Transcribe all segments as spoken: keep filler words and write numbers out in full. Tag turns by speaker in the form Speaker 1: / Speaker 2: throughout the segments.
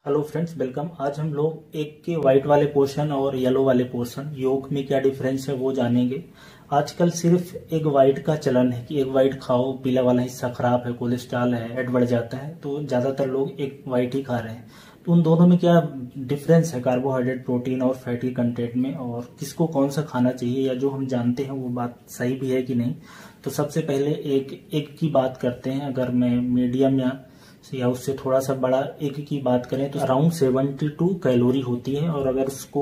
Speaker 1: Hello friends, welcome. आज हम लोग एक के व्हाइट वाले पोर्शन और येलो वाले पोर्शन योक में क्या डिफरेंस है वो जानेंगे। आजकल सिर्फ एक व्हाइट का चलन है कि एक व्हाइट खाओ, पीला वाला हिस्सा खराब है, कोलेस्ट्रॉल है, फैट बढ़ जाता है, तो ज्यादातर लोग एक व्हाइट ही खा रहे हैं। तो उन दोनों में क्या डिफरेंस है कार्बोहाइड्रेट, प्रोटीन और फैटी कंटेंट में, और किसको कौन सा खाना चाहिए या जो हम जानते हैं वो बात सही भी है कि नहीं। तो सबसे पहले एक एक की बात करते हैं। अगर मैं मीडियम या या उससे थोड़ा सा बड़ा एक की बात करें तो अराउंड सेवेंटी टू कैलोरी होती है, और अगर उसको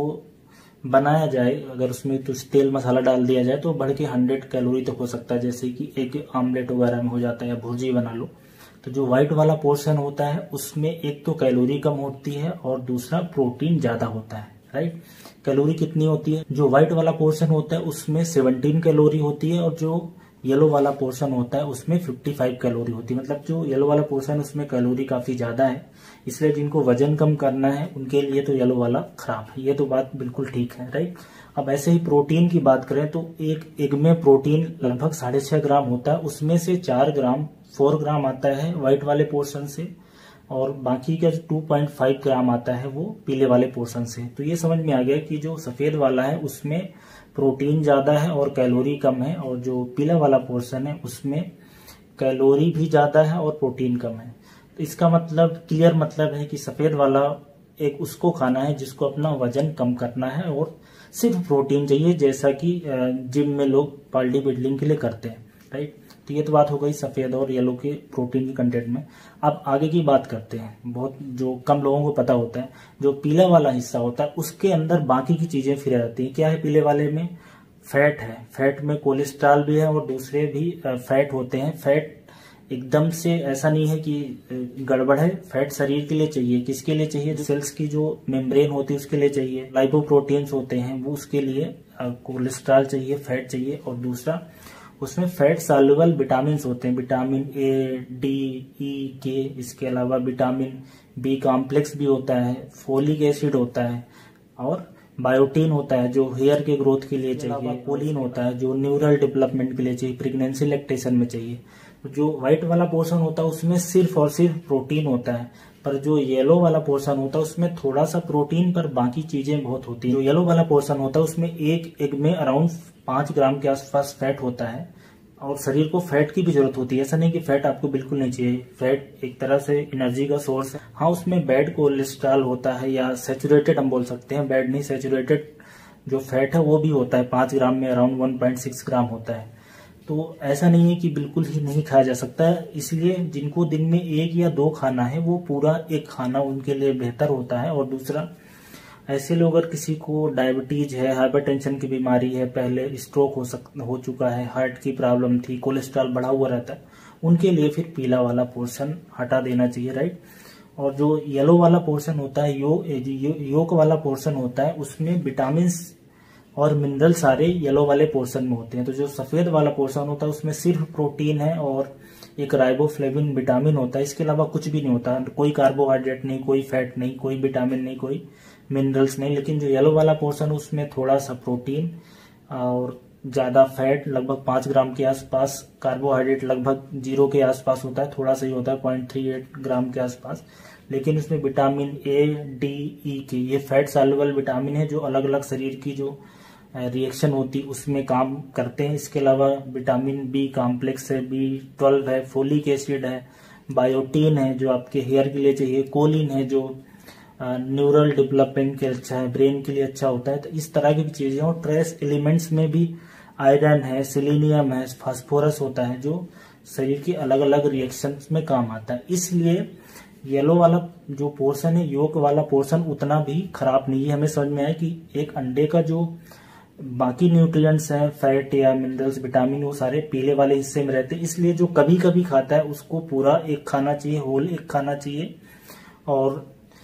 Speaker 1: बनाया जाए, अगर उसमें तो तेल मसाला डाल दिया जाए तो बढ़ के हंड्रेड कैलोरी तक हो सकता है, जैसे कि एक आमलेट वगैरह में हो जाता है या भुर्जी बना लो। तो जो व्हाइट वाला पोर्शन होता है उसमें एक तो कैलोरी कम होती है और दूसरा प्रोटीन ज्यादा होता है। राइट, कैलोरी कितनी होती है? जो व्हाइट वाला पोर्शन होता है उसमें सेवनटीन कैलोरी होती है, और जो येलो वाला पोर्शन होता है उसमें पचपन कैलोरी होती है। मतलब जो येलो वाला पोर्शन उसमें कैलोरी काफी ज्यादा है, इसलिए जिनको वजन कम करना है उनके लिए तो येलो वाला खराब है। ये तो बात बिल्कुल ठीक है। राइट, अब ऐसे ही प्रोटीन की बात करें तो एक एग में प्रोटीन लगभग साढ़े छह ग्राम होता है, उसमें से चार ग्राम फोर ग्राम आता है व्हाइट वाले पोर्शन से, और बाकी का टू पॉइंट फाइव ग्राम आता है वो पीले वाले पोर्शन से। तो ये समझ में आ गया कि जो सफेद वाला है उसमें प्रोटीन ज्यादा है और कैलोरी कम है, और जो पीला वाला पोर्शन है उसमें कैलोरी भी ज्यादा है और प्रोटीन कम है। तो इसका मतलब क्लियर मतलब है कि सफेद वाला एक उसको खाना है जिसको अपना वजन कम करना है और सिर्फ प्रोटीन चाहिए, जैसा कि जिम में लोग बॉडी बिल्डिंग के लिए करते हैं। राइट, तो ये तो बात हो गई सफेद और येलो के प्रोटीन के कंटेंट में। अब आगे की बात करते हैं, बहुत जो कम लोगों को पता होता है, जो पीला वाला हिस्सा होता है उसके अंदर बाकी की चीजें फिर रहती है। क्या है पीले वाले में? फैट है। फैट में कोलेस्ट्रॉल भी है और दूसरे भी फैट होते हैं। फैट एकदम से ऐसा नहीं है कि गड़बड़ है, फैट शरीर के लिए चाहिए। किसके लिए चाहिए? जो सेल्स की जो मेम्ब्रेन होती है उसके लिए चाहिए। लाइपोप्रोटीन्स होते हैं वो उसके लिए कोलेस्ट्रॉल चाहिए, फैट चाहिए। और दूसरा उसमें फैट सॉल्युबल विटामिन होते हैं, विटामिन ए, डी, ई, के। इसके अलावा विटामिन बी कॉम्प्लेक्स भी होता है, फोलिक एसिड होता है, और बायोटीन होता है जो हेयर के ग्रोथ के लिए चाहिए, कोलिन होता है जो न्यूरल डेवलपमेंट के लिए चाहिए, प्रेगनेंसी लैक्टेशन में चाहिए। जो व्हाइट वाला पोर्शन होता है उसमें सिर्फ और सिर्फ प्रोटीन होता है, पर जो येलो वाला पोर्शन होता है उसमें थोड़ा सा प्रोटीन पर बाकी चीजें बहुत होती है। जो येलो वाला पोर्शन होता है उसमें एक एग में अराउंड पांच ग्राम के आसपास फैट होता है, और शरीर को फैट की भी जरूरत होती है। ऐसा नहीं कि फैट आपको बिल्कुल नहीं चाहिए, फैट एक तरह से एनर्जी का सोर्स है। हाँ, उसमें बैड कोलेस्ट्रॉल होता है, या सैचुरेटेड हम बोल सकते हैं, बैड नहीं सैचुरेटेड जो फैट है वो भी होता है, पांच ग्राम में around one point six gram होता है। तो ऐसा नहीं है कि बिल्कुल ही नहीं खाया जा सकता है, इसलिए जिनको दिन में एक या दो खाना है वो पूरा एक खाना उनके लिए बेहतर होता है। और दूसरा, ऐसे लोग अगर किसी को डायबिटीज है, हाइपरटेंशन की बीमारी है, पहले स्ट्रोक हो सक हो चुका है, हार्ट की प्रॉब्लम थी, कोलेस्ट्रॉल बढ़ा हुआ रहता है, उनके लिए फिर पीला वाला पोर्शन हटा देना चाहिए। राइट, और जो येलो वाला पोर्शन होता है, यो, यो योक वाला पोर्शन होता है, उसमें विटामिन और मिनरल सारे येलो वाले पोर्शन में होते हैं। तो जो सफेद वाला पोर्शन होता है उसमें सिर्फ प्रोटीन है और एक राइबोफ्लेविन विटामिन होता है, इसके अलावा कुछ भी नहीं होता। कोई कार्बोहाइड्रेट नहीं, कोई फैट नहीं, कोई विटामिन नहीं, कोई मिनरल्स नहीं। लेकिन जो येलो वाला पोर्शन उसमें थोड़ा सा प्रोटीन और ज्यादा फैट, लगभग पांच ग्राम के आसपास, कार्बोहाइड्रेट लगभग जीरो के आसपास होता है, थोड़ा सा ही होता है पॉइंट थ्री एट ग्राम के आसपास। लेकिन उसमें विटामिन ए, डी, ई के ये फैट सॉल्युबल विटामिन है जो अलग अलग शरीर की जो रिएक्शन होती उसमें काम करते हैं। इसके अलावा विटामिन बी कॉम्प्लेक्स है, बी ट्वेल्व है, फोलिक एसिड है, बायोटीन है जो आपके हेयर के लिए चाहिए, कोलिन है जो न्यूरल डेवलपमेंट के अच्छा है, ब्रेन के लिए अच्छा होता है। तो इस तरह की चीजें, और ट्रेस एलिमेंट्स में भी आयरन है, सिलीनियम है, फास्फोरस होता है जो शरीर की अलग अलग रिएक्शंस में काम आता है। इसलिए येलो वाला जो पोर्शन है, योक वाला पोर्शन उतना भी खराब नहीं है। हमें समझ में आया कि एक अंडे का जो बाकी न्यूट्रिएंट्स हैं, फैट या मिनरल्स, विटामिन, वो सारे पीले वाले हिस्से में रहते हैं। इसलिए जो कभी कभी खाता है उसको पूरा एक खाना चाहिए, होल एक खाना चाहिए। और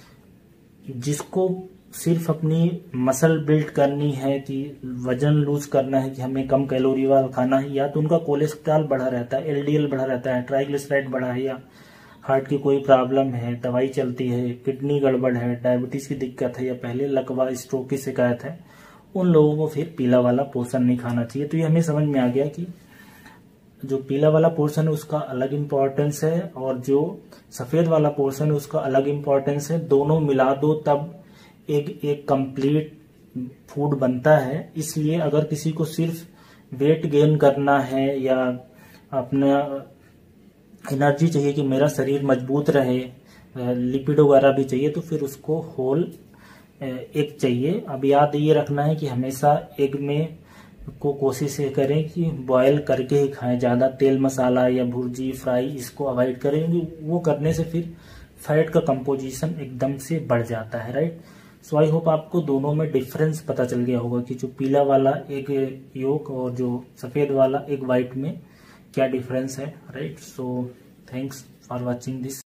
Speaker 1: जिसको सिर्फ अपनी मसल बिल्ड करनी है, कि वजन लूज करना है, कि हमें कम कैलोरी वाला खाना है, या तो उनका कोलेस्ट्रॉल बढ़ा रहता है, एलडीएल बढ़ा रहता है, ट्राइग्लिसराइड बढ़ा है, या हार्ट की कोई प्रॉब्लम है, दवाई चलती है, किडनी गड़बड़ है, डायबिटीज की दिक्कत है, या पहले लकवा स्ट्रोक की शिकायत है, उन लोगों को फिर पीला वाला पोर्शन नहीं खाना चाहिए। तो ये हमें समझ में आ गया कि जो पीला वाला पोर्शन है उसका अलग इम्पोर्टेंस है और जो सफेद वाला पोर्शन है उसका अलग इम्पोर्टेंस है। दोनों मिला दो तब एक एक कंप्लीट फूड बनता है। इसलिए अगर किसी को सिर्फ वेट गेन करना है या अपना एनर्जी चाहिए कि मेरा शरीर मजबूत रहे, लिपिड वगैरह भी चाहिए, तो फिर उसको होल एग चाहिए। अब याद ये रखना है कि हमेशा एग में को कोशिश ये करें कि बॉयल करके ही खाएं, ज़्यादा तेल मसाला या भुर्जी फ्राई इसको अवॉइड करें। वो करने से फिर फैट का कंपोजिशन एकदम से बढ़ जाता है, राइट। सो आई होप आपको दोनों में डिफरेंस पता चल गया होगा कि जो पीला वाला एग योक और जो सफ़ेद वाला एग वाइट में क्या डिफरेंस है, right. So thanks for watching this.